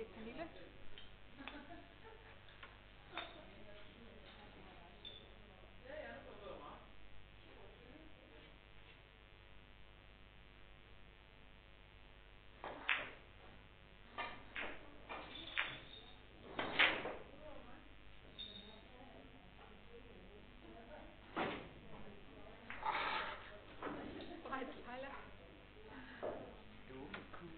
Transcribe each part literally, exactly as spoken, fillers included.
det er Pernille. Hej, det er Pejla. Dumme kugle.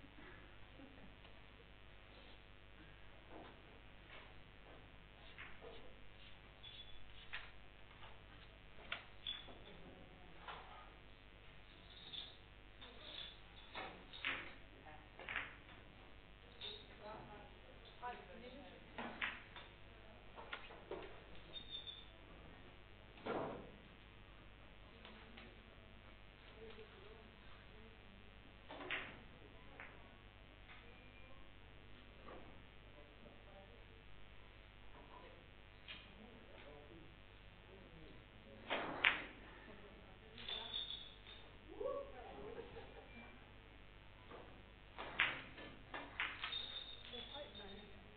Hej, det er Pernille. Det er højt, nej.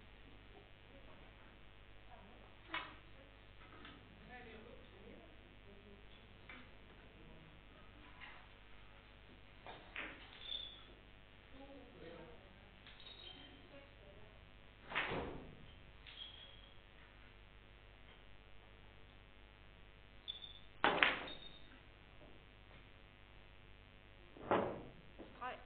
Streg.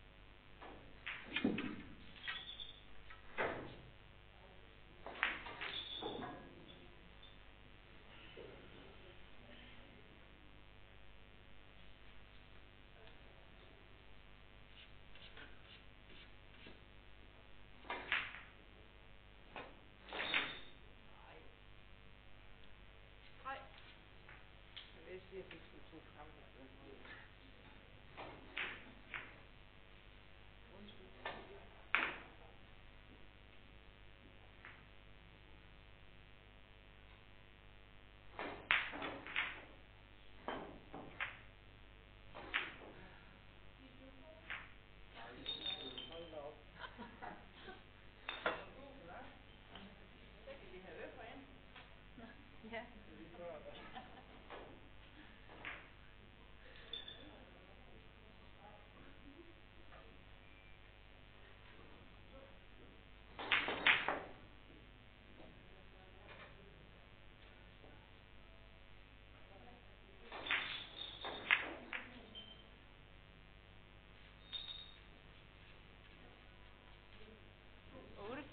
Streg. Jeg vil sige, at vi skulle to frem i stedet for. Undskyld. Hold da op. Det kan de have øje for en. Ja. Lige før da. otte.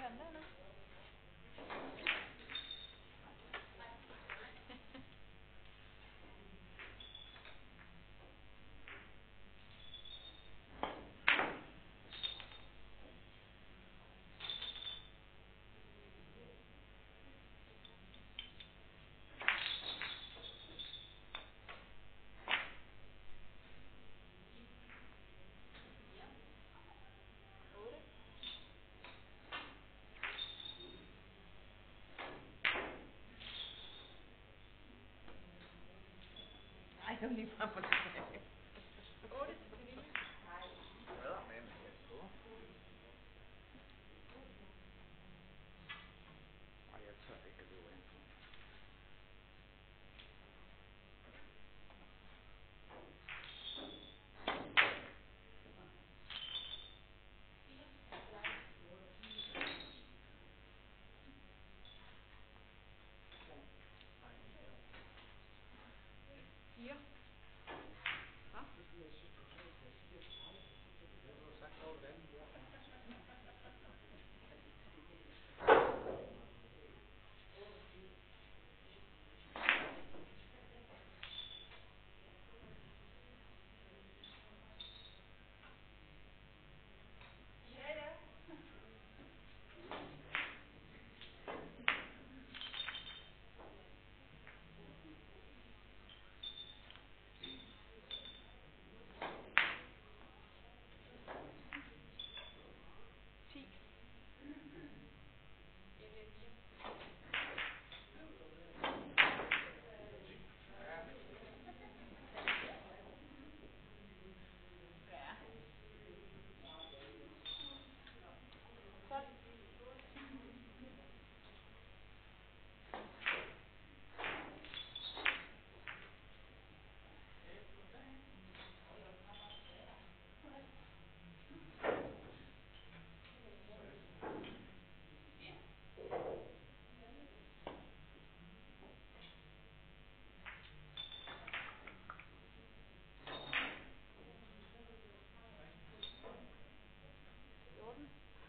den dernede? otte. Ej, det var lige frem og tilbage. otte til Pernille. Eddermame tæt på. Ej, jeg tør ikke at løbe ind på. fire. Hva? Det har du sagt over det andet bord. ti. Ja. tolv. fjorten.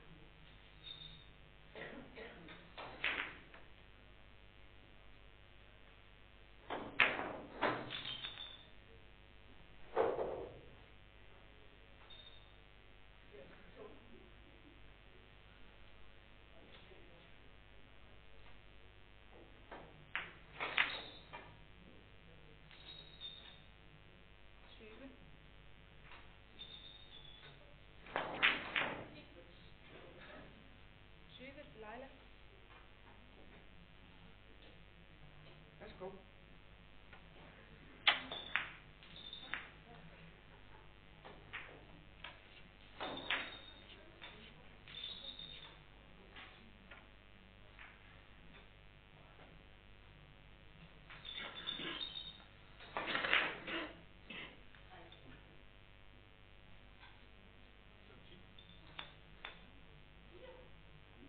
tyve. tyve til Leila. Værsgo. otte.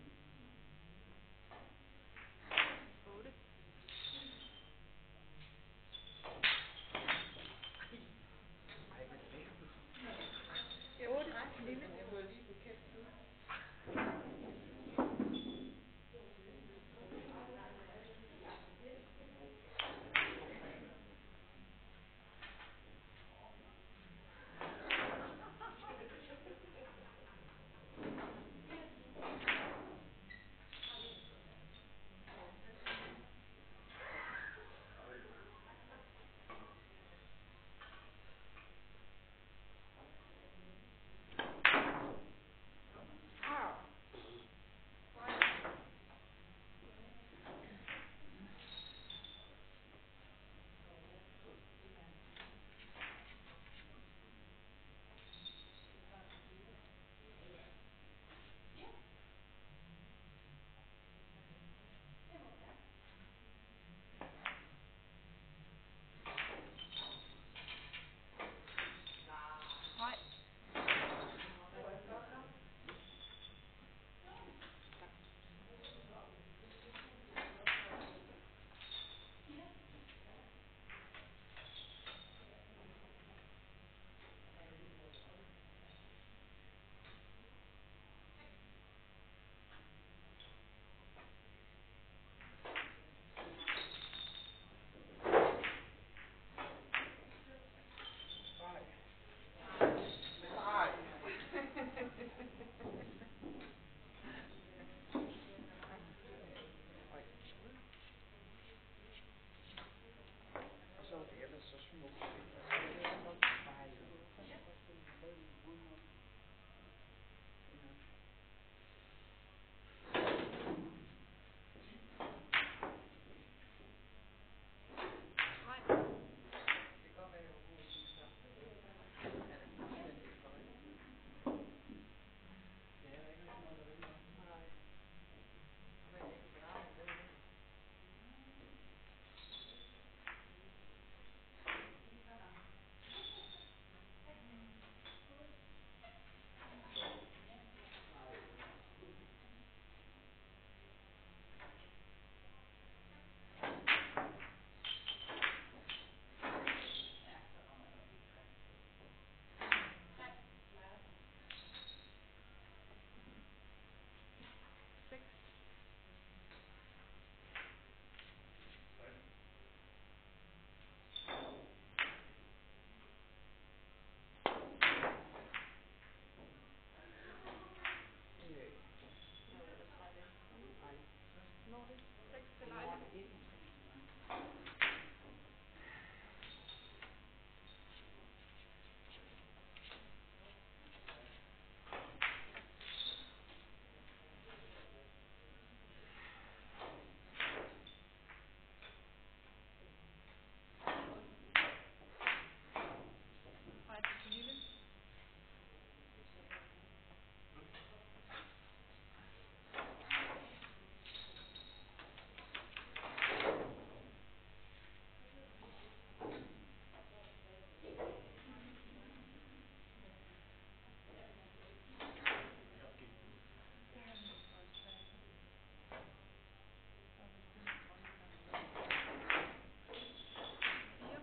Hvornår er det? seks til I Leila. morgen et. Hej til Pernille. fire.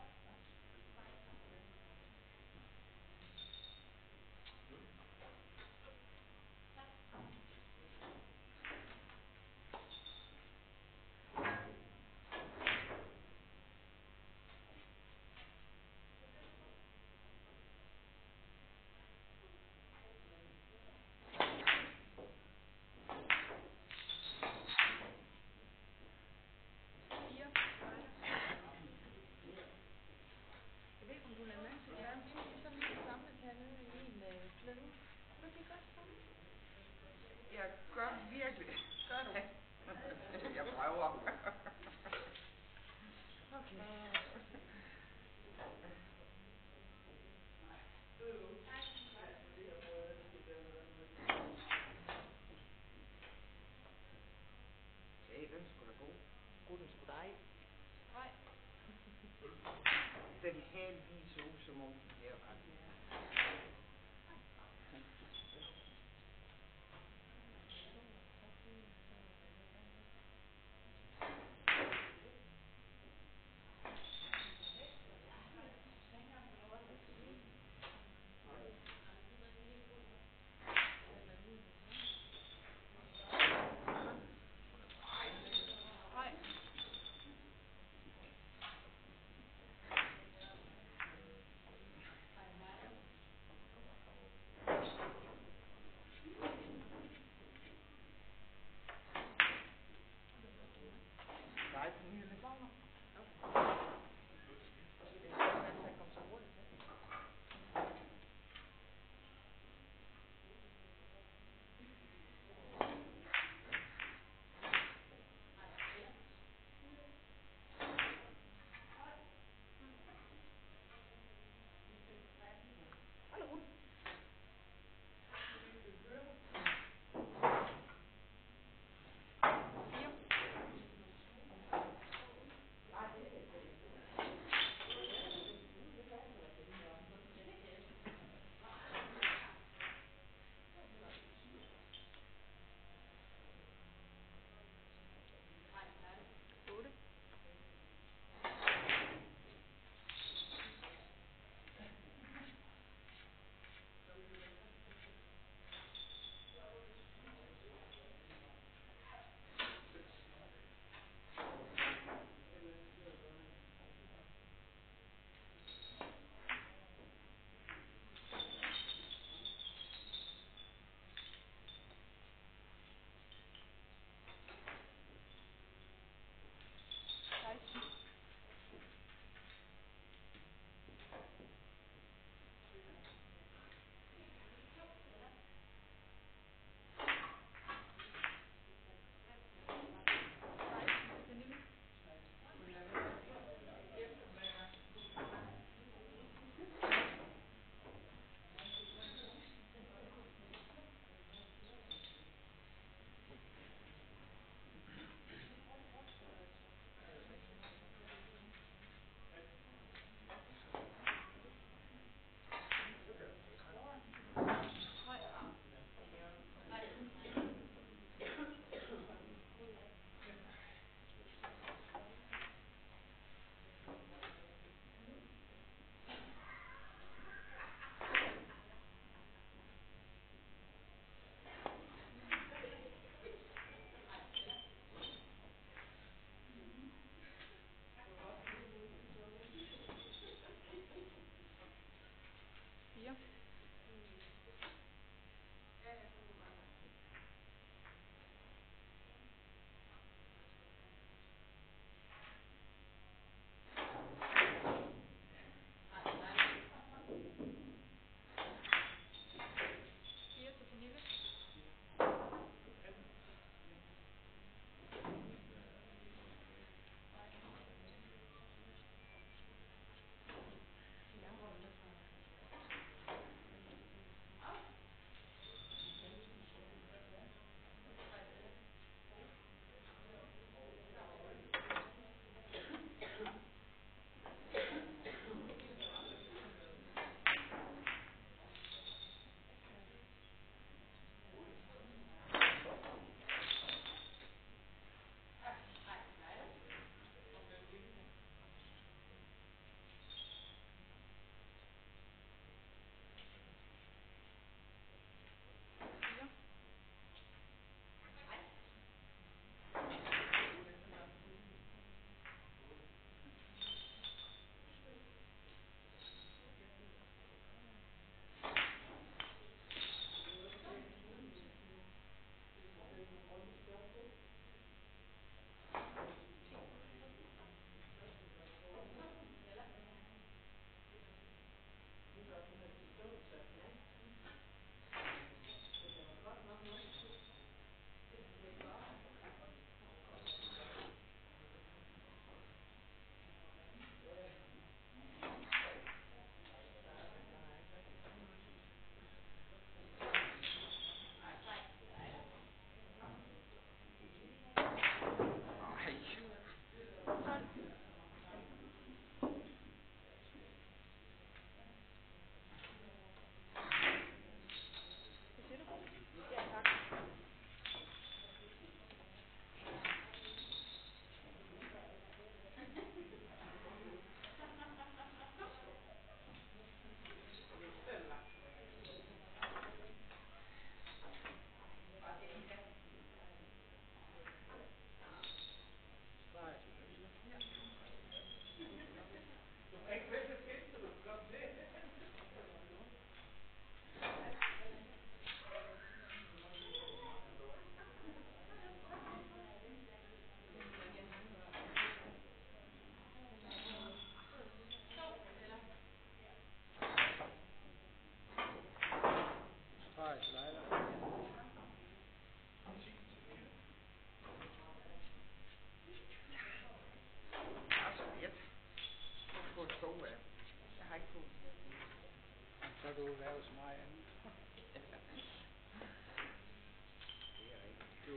fire. Leila. Jeg ved ikke, om du lagde mærke til, at der er en bil, de sådan lige samlet hernede i en øh, klynge. Kan du ikke lige gøre det samme? Jeg gør virkelig. Gør det. Jeg prøver. Okay. Ja, den er sgu da god. God, den sgu da ej. Streg. Den havde lige så ud, som om den her var.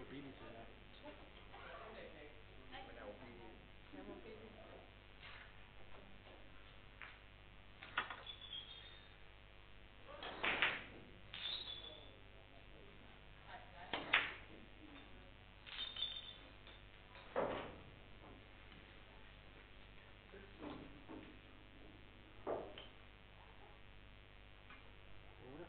billig til det. Men er jo billig. Jeg var billig. otte.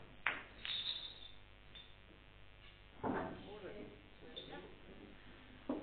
otte tusind ni.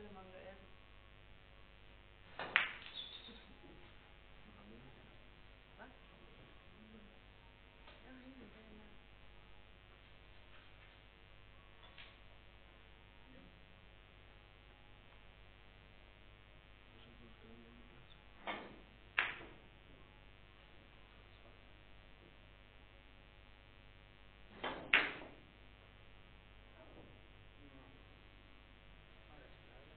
særlig mange, der er det. Og mine venner. Hvad? Mine venner. Jeg har ingen idé med. Og så kunne du skrive en e-mail. Nå, der skal aldrig.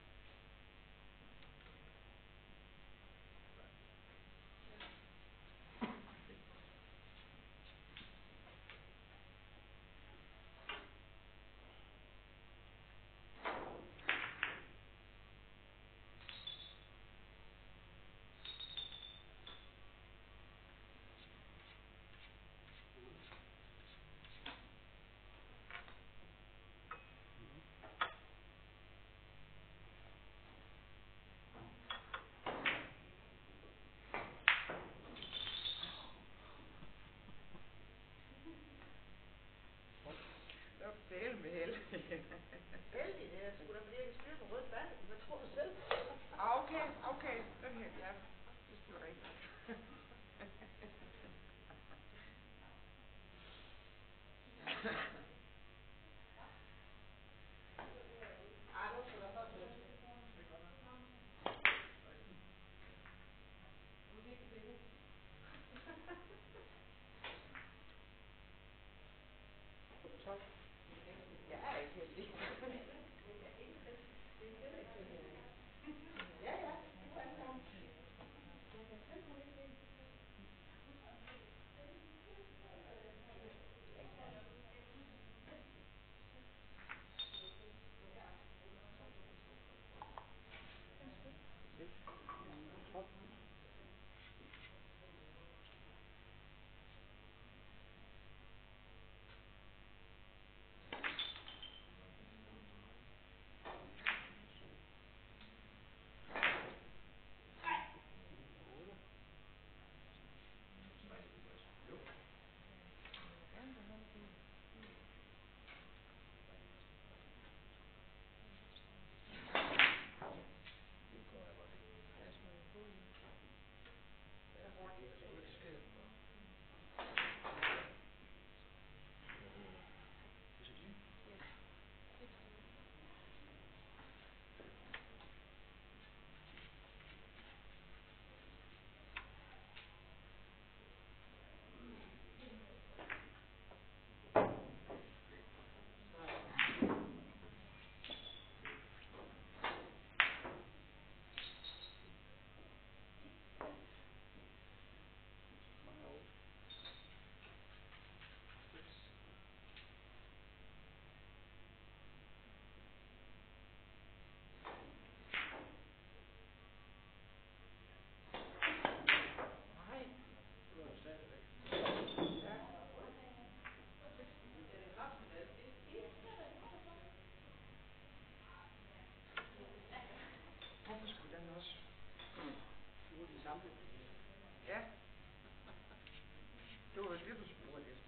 Det var dæleme heldigt. Heldig, det er sgu da fordi jeg kan styre den røde bande. Hvad tror du selv? Ah, okay, okay. Den her, ja. Det skulle da ikke. Ej, nu skal der så til. Nu fik du penge. Tak. Jeg er ikke heldig. Ja, ja, det kunne han komme. Jeg kan simpelthen ikke lide. Lidt. Kontrol. otte. treoghalvtreds. Jo. Jeg vil gerne beholde bilen. Det går jeg godt ikke. Jeg smider på i. Så hurtigt, der skulle ikke ske noget. Hvad hedder det? Disciplin? Yes. Et stykke. Mange otte. Seks. Nej. Du er jo stadigvæk. Ja. Hvorfor skulle den også? Du er din samlebillet. Ja. Det var jo det, du spurgte efter.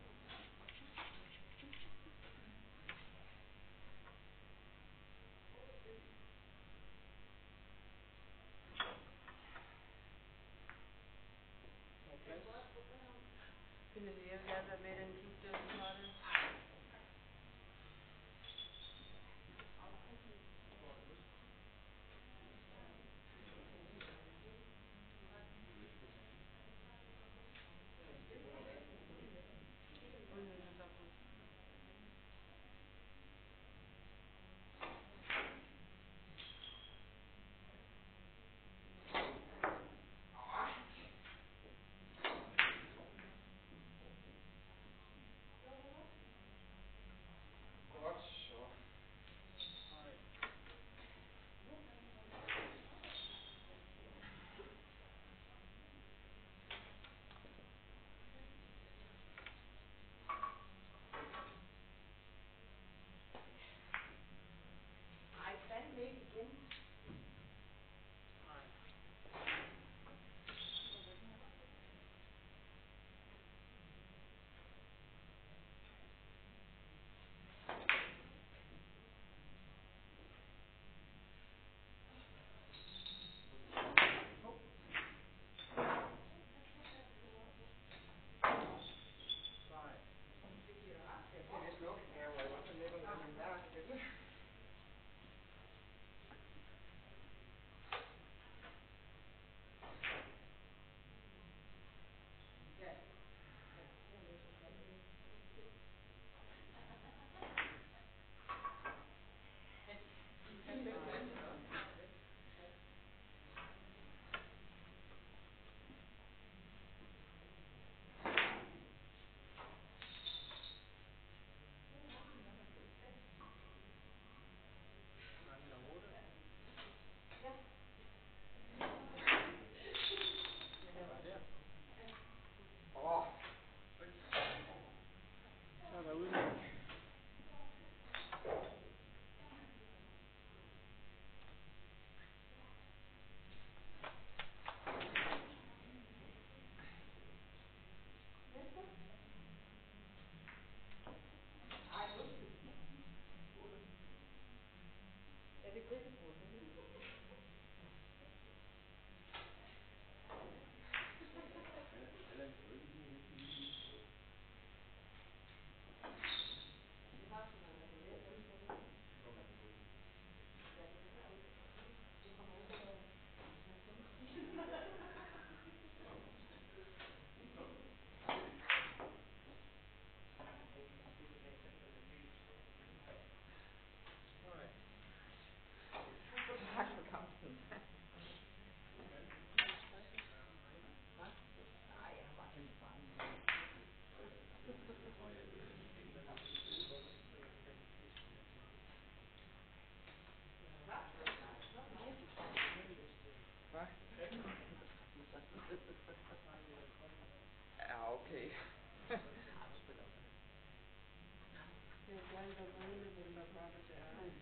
Der er plads. Pernille, jeg vil gerne være med i den klub, der du har der. Hvor har du lyst? Udviklingssamfund. ikke gribe på det. Allan kan jo ikke lide at blive lige. Det var sådan noget, der hedder det. Når man går. Det kommer an på, hvad man tak for kampen. Hva? Nej, jeg har bare tænkt på andre. Hva? Ja, okay. Det er blandt andet, hvem der gør det der.